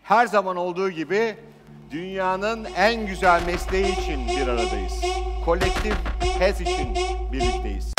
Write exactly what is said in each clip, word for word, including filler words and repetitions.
her zaman olduğu gibi dünyanın en güzel mesleği için bir aradayız. Kolektif H E S için birlikteyiz.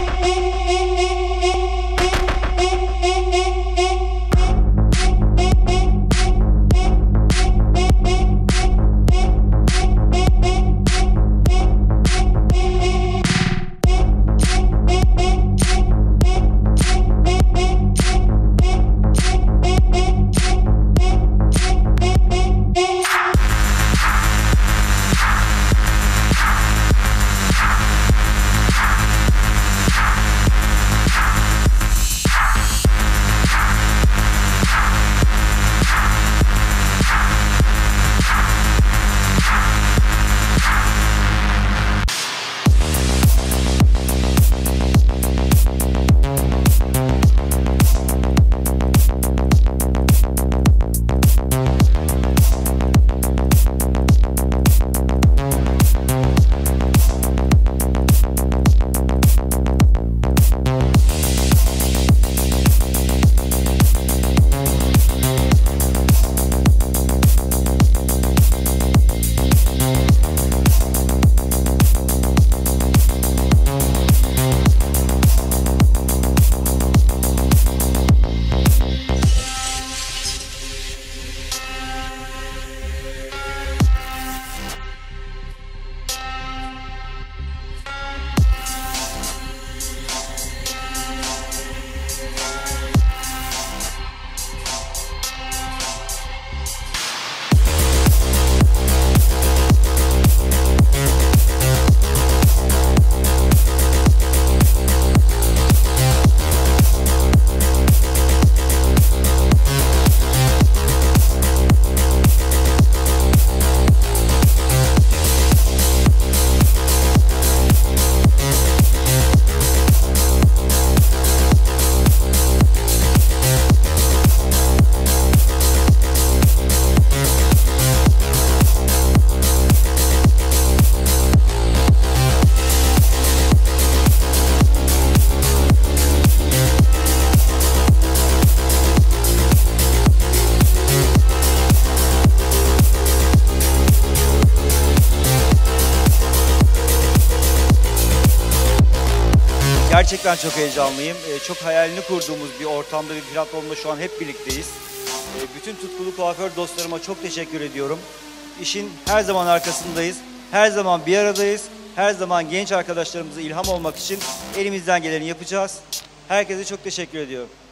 Gerçekten çok heyecanlıyım. Ee, çok hayalini kurduğumuz bir ortamda, bir platformda şu an hep birlikteyiz. Ee, bütün tutkulu kuaför dostlarıma çok teşekkür ediyorum. İşin her zaman arkasındayız. Her zaman bir aradayız. Her zaman genç arkadaşlarımıza ilham olmak için elimizden geleni yapacağız. Herkese çok teşekkür ediyorum.